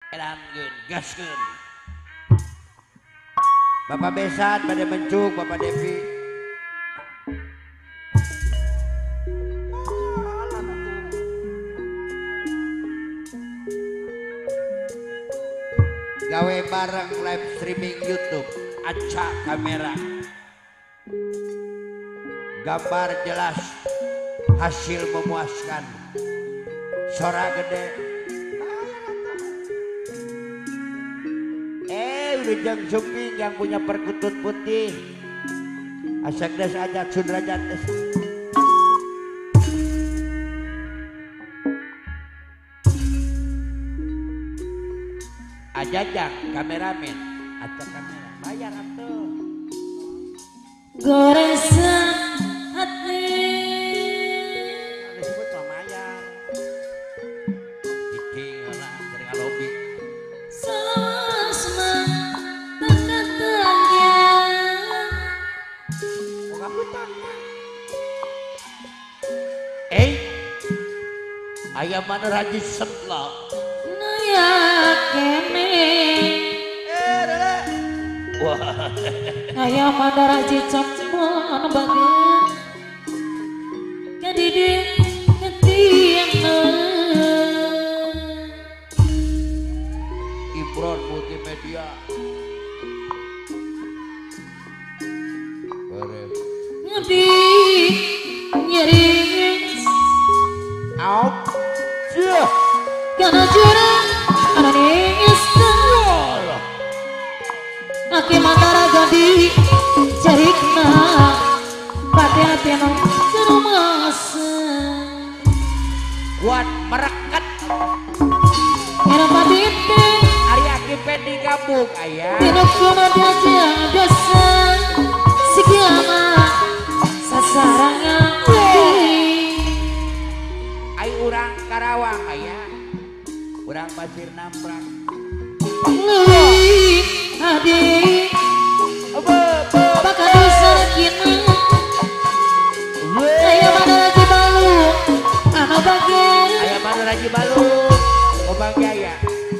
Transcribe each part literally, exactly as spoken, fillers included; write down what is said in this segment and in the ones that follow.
Elangeun gaskeun. Bapak Besan pada mencuk, Bapak Devi. Gawe bareng live streaming YouTube, Aca kamera. Gambar jelas, hasil memuaskan. Suara gede. Eh, udah jeng Suping yang punya perkutut putih. Asak des ajak Sudrajat des. Ajajang kameramen, acak kamera, bayar atuh. Goresan hati Disebut mamayar. Iki lah dari ngalobi. Selama tanda-tanya Moga hutang. Eh, ayam mana Raji Setla? Naya kene Eh, Dede. Wah, Naya mandara cicokmon bagian Kadidi ketiana Ibron Multimedia. Beres. Ngedi nyaris Out. Cia. Karena jurang Karena ningis Aki mandara gadi Jarikna Pati hati no Serumasa Kuat merekat. Kira pati ite Ari Aki Pendi gabung ayah. Hidup kuna diaja dosa Sikilama Sasarangnya Ai urang Karawang ayah. Urang Pasir Namprak. Ngewi Adik Baka dosa kini Ayah mana lagi balu Anak bagian Ayah mana Raji Balu. Obang Jaya.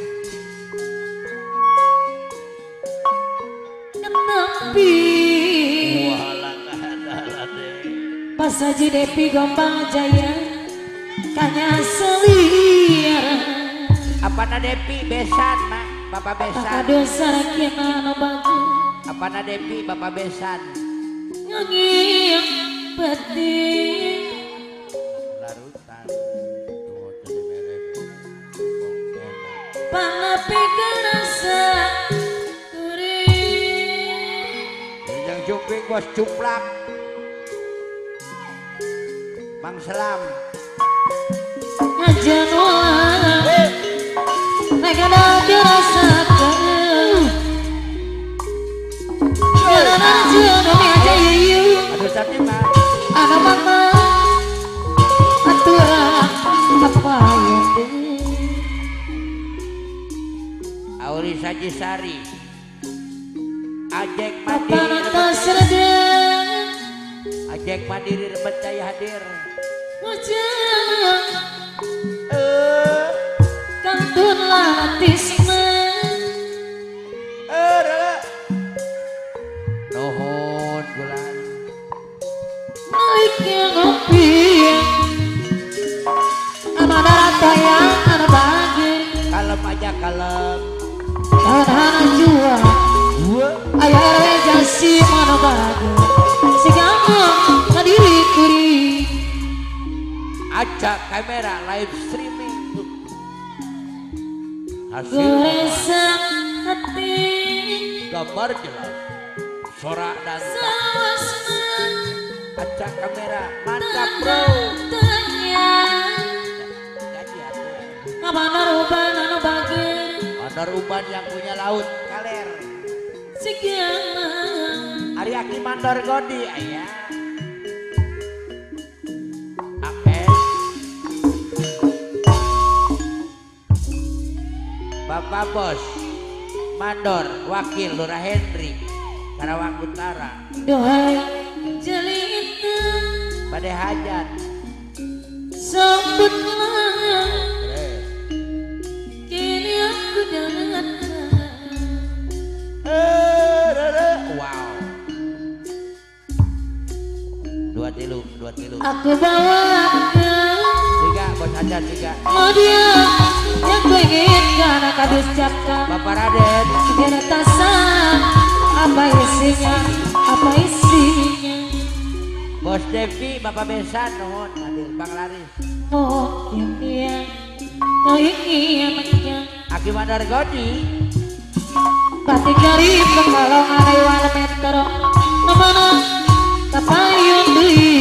Kenapi Walang ada deh. Pas Haji Depi Gombang Jaya Kanya seliara Apana Depi Besan mak, Bapak Baka Besan. dosa kini anak bagian Apana Depi Bapak Besan. Ngangin peti Larutan. Tunggu jadi merek. Panapi kerasa Turi Yang Juping bos cuplak. Mang Selam. Ngajan ulang Negara dirasakan Karena jodoh aja yuyu Aduh tapi mak. Anak mama Aturan apa yang Auri Saji Sari. Ajek Apa Mandiri. nata serda Ajek Mandiri Rebet Jaya hadir. Ngajak Eh, Kantun latisme eh, Dede. Nuhun bulan. Naiknya ngopi Anak darata yang anak bagi Kalem aja kalem. Anak jua Wah. Ayah reja si mana bagi Si gampang kadiri kuri Acak kamera live streaming. Hasil Goresan hati gambar jelas. Sorak dan Sawasna acak kamera mantap bro. Tanya Jadi atuh. Ngabandar uban anu bagi Bandar Uban yang punya laut kaler. Si gampang Ari Aki Mandor Godi ayah. Apes. Bapak Bos Mandor Wakil Lurah Hendri Karawang Utara. Dohai jelita Pada hajat. Sambutlah Keren. Kini aku dah aku bawakan Tiga bos adat tiga. oh dia yang ku inginkan akan ucapkan Bapak Raden. biar tasan apa isinya apa isinya Bos Devi, Bapak Besan, nuhun hadir Bang Laris. mungkin dia kau inginkan Aki Mandar Godi. pati garip kalau ngalai wana metro namana kapayun deui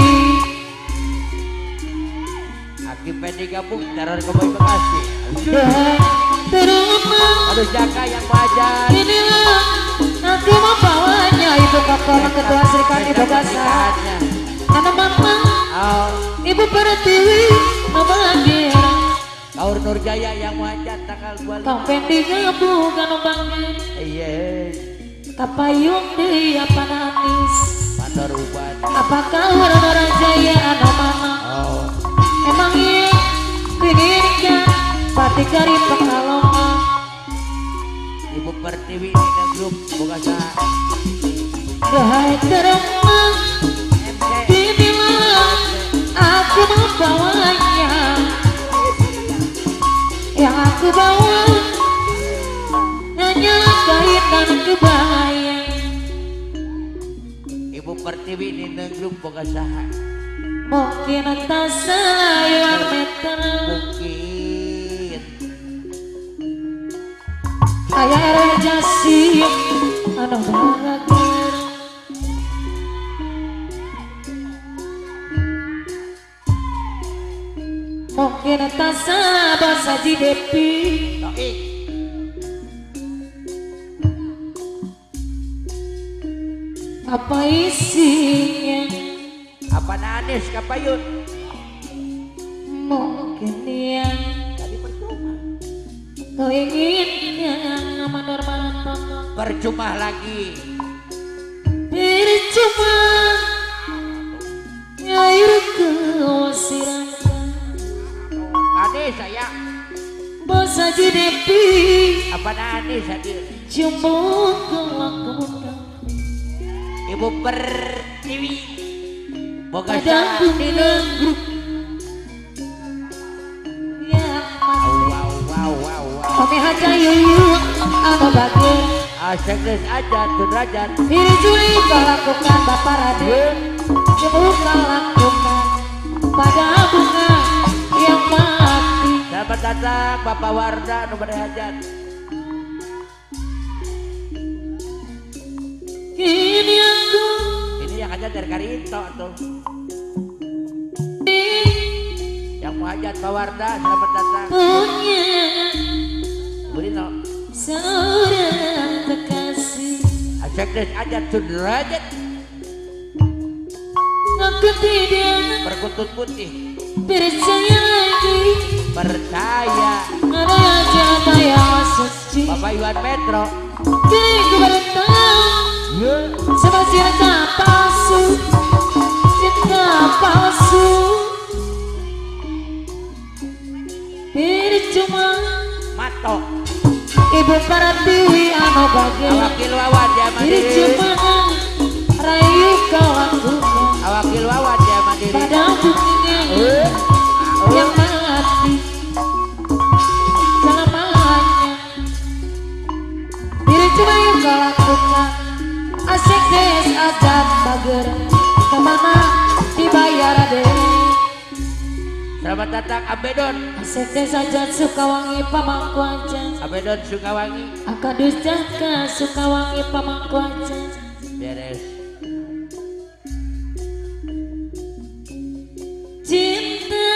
Aki Pendi Gabung, teror Keboy Bekasi. dan terima Aduh Jaka yang wajar. inilah nanti mau bawanya ibu kakak ketua serikat ibu kasar karena mama Oh, ibu pertiwi mama hadir Kaur Nurjaya yang wajar tanggal dua puluh lima. kau pendinya bukan bangun Iya, kapayun deui apa nangis Mandor Uban. apakah orang-orang jaya anu mama Oh, emang iya pendidikan pati karip pekalongan Ibu Pertiwi ini grup boga sa Gahai teremang M C. inilah aku membawanya yang aku bawa hanya kaitan kebahagiaan Ibu Pertiwi ini grup boga saha. mungkin atas sayuan meter Mungkin ayah rejasi anu bahagia mungkin atas sabar saji depi Toik. apa isinya Apa nanis kapayun? mungkin dia Tadi percuma. kau inginnya mandor mantor Percuma lagi. percuma air kewasiran Nanis saya. bos saji depi Apa nanis hadir? jumbo kelakuan Ibu Pertiwi boga ada saha. bunga grup yang Wow wow wow wow wow. kami haja yuyu anu bagus Asegres aja derajat. diri Juli kau lakukan Bapak Raden jumbo kau lakukan pada bunga yang mati Selamat datang Bapak Warda nomor hajat. kini aku Ini yang hajat dari Karito tuh. Yang mau hajat Pak Warda selamat datang. punya Burino. seorang kekasih Asegres aja derajat. aku tidak Perkutut putih. percaya lagi Percaya. ada aja apa yang suci Bapak Iwan Metro. kini ku baru tahu sama cinta palsu cinta palsu percuma Mato. ibu Pertiwi anu bagai Awakil wawan ya mandiri. percuma rayu kau lakukan Awakil wawan ya mandiri. pada buktinya Eh, yang mati selamanya diri cuma yang kau lakukan asik des adat bager kemana dibayar deh Selamat datang Abedon. asik des adat Sukawangi pamangku aja Abedon Sukawangi. akan dusjaka Sukawangi pamangku aja Beres. cinta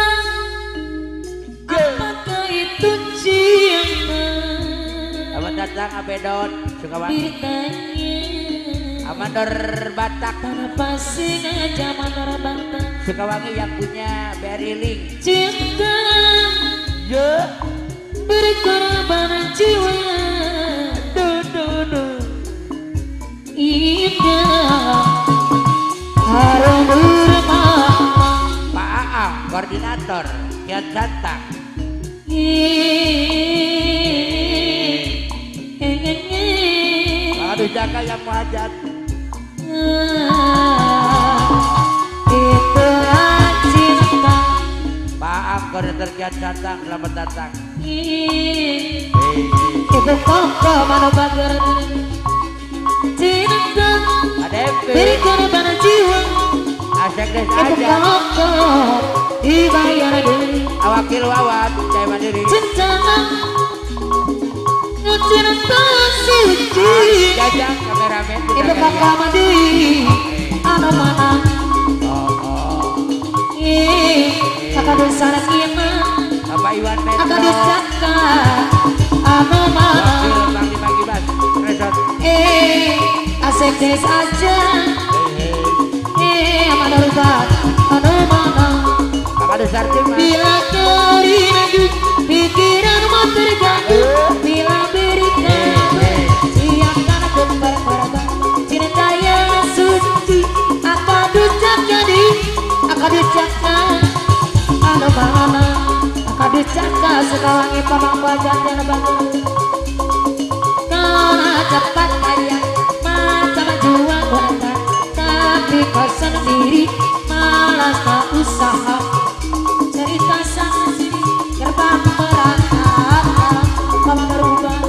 apakah itu cinta Selamat datang Abedon Sukawangi. ditanya Amandor Batak tanah pasing aja mandor bantang Sukawangi yang punya Berry Link. cinta Ya. berkorban jiwa Do do do. indah harum bermakna Pak Aam koordinator Kian Santang. Pak Aduh Jaka yang mau hajat. Itulah koordinator Kian Santang, selamat datang. Ih, Ibu koko mana bager cinta Ada M P, diri korban jiwa. Asek Des Ibu aja. koko dibayar diri Awakil Wawan, Jaya Mandiri. cinta cinta suci. Jajang kameramen. Ibu koko mandi anu mana Oh, oh. ih kakak dosa kina Bapak Iwan Metro. kakak dosa anu mana Wakil Bang Dimas Gibas, Resort. eh asik des aja eh mana rubat anu mana Kakak Desar Tim. bila kori maju pikiran mau terganggu bila berikan siapkan kembar paraga cinta yang suci akan ducakan di akan ducakan anu mana akan ducakan sekawangi pamang wajah dan bangun karena cepat kaya macam jual wanita tapi kau sendiri malas tak usaha cerita sang sendiri gerbang berantakan mama berubah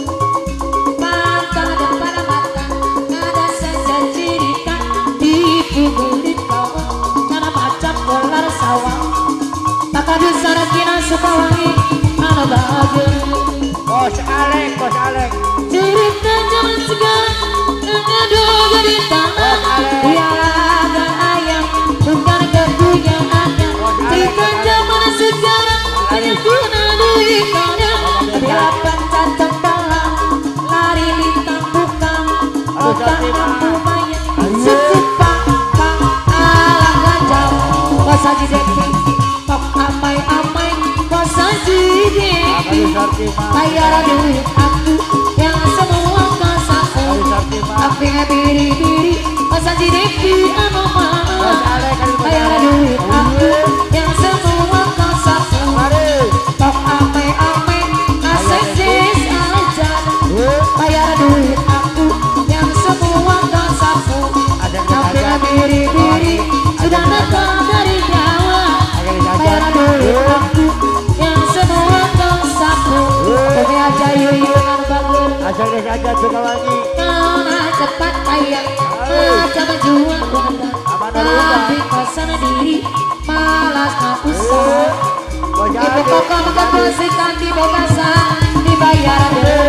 mata depan mata ada saja cerita di kulit kau karena macam ular sawah maka besar kina suka wangi anak bahagia. Bos Alek, Bos Alek. Cerita zaman sekarang ada di tanah biarlah ada ayam bukan kepunyaannya. Cerita zaman sekarang hanya guna duitnya bila pancat cempala lari lintang bukan otak mampu main secupa pak alang gajah kosa jideki tok amai amai kosa jideki bayar duit aku yang semua kosaku tapi diri diri kosa jideki anu mana bayar duit aku yang semua kosaku tok amai amai asik sis aja bayar duit aku yang semua kosaku tapi diri diri sudah datang dari Jawa bayar duit aku yang semua kosaku tapi aja yuyungan bangun Asal Des aja Sukawangi. karena cepat kaya macam jual wanita tapi kosan diri malas tak usaha Bos ibu Alek. koko mengkondisikan di bogasan dibayar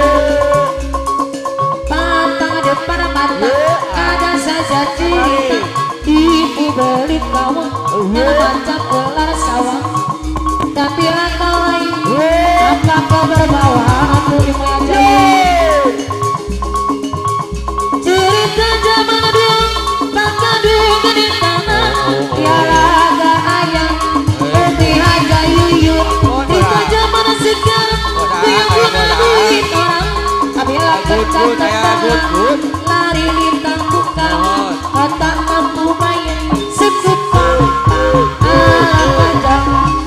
pantang depan mata ada saja cerita ibu beli kawan yang macam ular sawah tapi kau lain apa kau berbawa aku ilmu yang jauh cerita zaman dulu maka dulu di tanah tiara ada ayam putih aja yuyuk cerita zaman sekarang yang guna duit orang apabila kerja ketangan lari lintang bukan otak mampu main sekupa alang panjang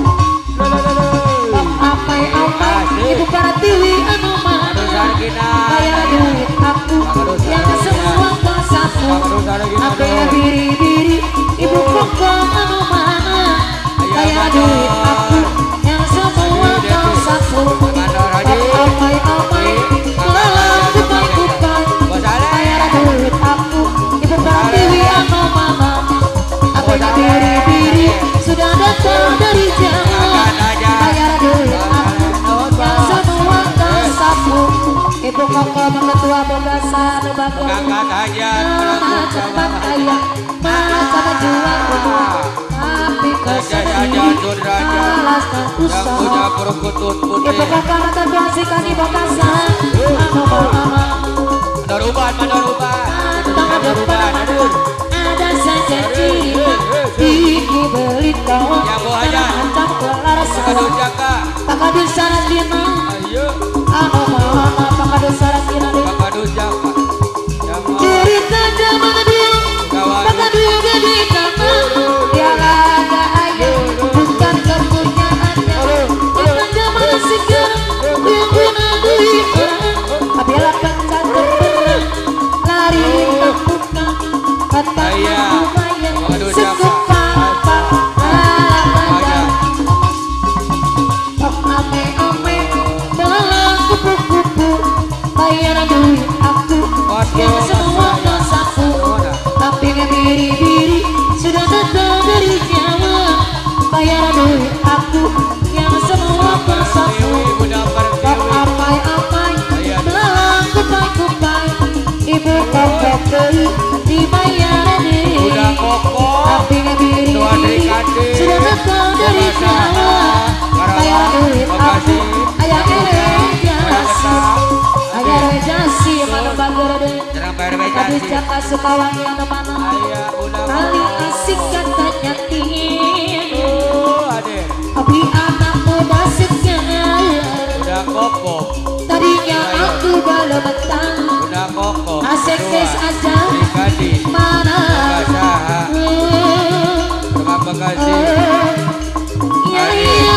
amai amai ibu para tiwi anu mana bayar duit aku yang semua kosaku apa diri diri ibu koko anu mana bayar duit aku yang semua kosaku amai amai lalang bukan bukan bayar duit aku ibu para tiwi anu mana apa diri diri sudah datang dari Jawa bayar duit aku yang semua kosaku ibu koko mengetua bogasan bagus nama cepat kaya macam jual rumah tapi kesedihan malas tak usaha ibu koko mengetua di bogasan anu mama Madoruban, Madoruban. tangan depan ada saja cerita ibu beli kawan macam ular sawah Jaka. kakak dosa kina Ayo. anu mana kakak dosa kina Kakak Jaka. cerita zaman dulu maka dulu di tanah tiara ada ayam bukan kepunyaannya kita zaman sekarang yang guna duit bayar duit aku yang semua dosaku. Tapi ngebiri-biri sudah datang dari Jawa, bayar duit aku yang semua dosaku. Kok apai-apai belang kupai-kupai, ibu kokok beli dibayar diri. Tapi ngebiri-biri sudah datang dari Jawa, bayar duit aku ayah rejasi, ayah rejasi mana bager deh. Tadi cakap sekawan yang mana kali asik katanya tinggal. Tapi anak muda segar tadinya aku baru betah, asik tes aja mana. Terima kasih. Iya iya.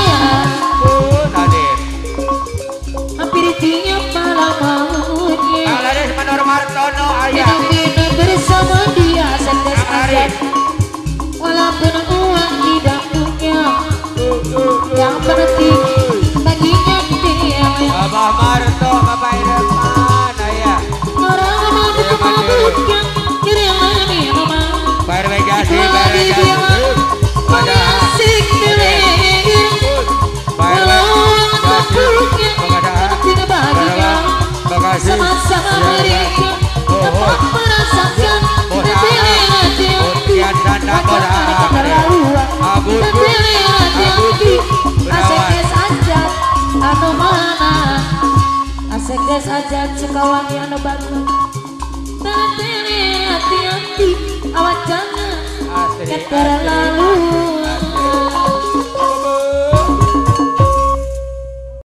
Hampir tiap malam maunya. Bangladesh Manor Martono ayah. Minum-minum bersama dia setes aja. Walaupun uang tidak punya, yang penting baginya dia. Abah Marto, Bapak Irfan ayah. Orang mabuk-mabuknya kiranya minuman. Bayar Bejasi, bayar Bejasi. Pada asik dilegir, walau mabuknya tidak bahagia. Sama-sama mereka dapat merasakan terpilih hati-hati. Wajah keterlaluan terpilih hati-hati. Asik saja anu mana, asik saja sekawan yang anu bagus. Terpilih hati-hati, awas jangan keterlaluan.